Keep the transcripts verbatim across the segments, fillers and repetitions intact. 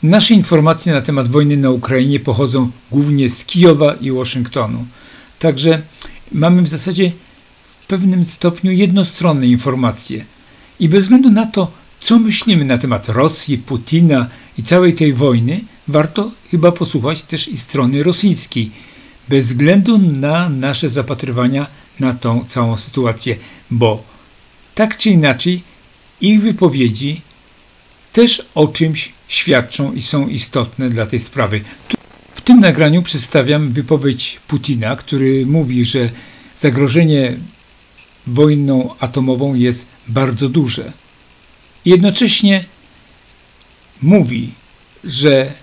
Nasze informacje na temat wojny na Ukrainie pochodzą głównie z Kijowa i Waszyngtonu. Także mamy w zasadzie w pewnym stopniu jednostronne informacje. I bez względu na to, co myślimy na temat Rosji, Putina i całej tej wojny, warto chyba posłuchać też i strony rosyjskiej, bez względu na nasze zapatrywania na tą całą sytuację, bo tak czy inaczej ich wypowiedzi też o czymś świadczą i są istotne dla tej sprawy. W tym nagraniu przedstawiam wypowiedź Putina, który mówi, że zagrożenie wojną atomową jest bardzo duże. I jednocześnie mówi, że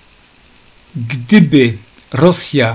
gdyby Rosja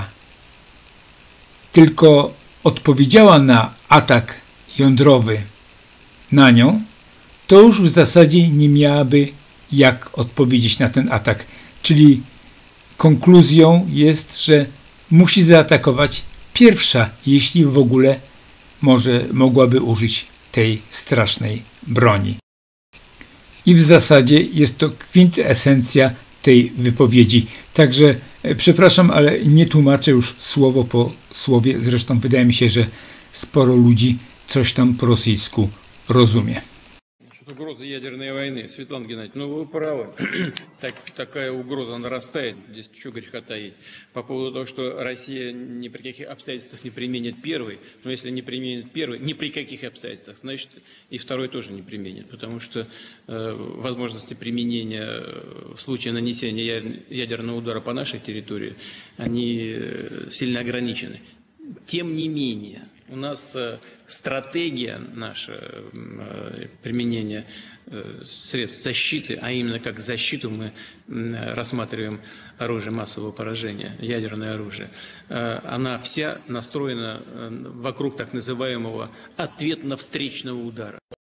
tylko odpowiedziała na atak jądrowy na nią, to już w zasadzie nie miałaby jak odpowiedzieć na ten atak. Czyli konkluzją jest, że musi zaatakować pierwsza, jeśli w ogóle może mogłaby użyć tej strasznej broni. I w zasadzie jest to kwintesencja tej wypowiedzi. Także e, przepraszam, ale nie tłumaczę już słowo po słowie. Zresztą wydaje mi się, że sporo ludzi coś tam po rosyjsku rozumie. Угроза ядерной войны. Светлана Геннадьевна, ну вы правы. Так, такая угроза нарастает. Здесь что греха таить. По поводу того, что Россия ни при каких обстоятельствах не применит первый. Но если не применит первый, ни при каких обстоятельствах, значит и второй тоже не применит. Потому что э, возможности применения в случае нанесения ядерного удара по нашей территории, они сильно ограничены. Тем не менее, у нас стратегия наша применения средств защиты, а именно как защиту мы рассматриваем оружие массового поражения, ядерное оружие, она вся настроена вокруг так называемого ответно-встречного удара.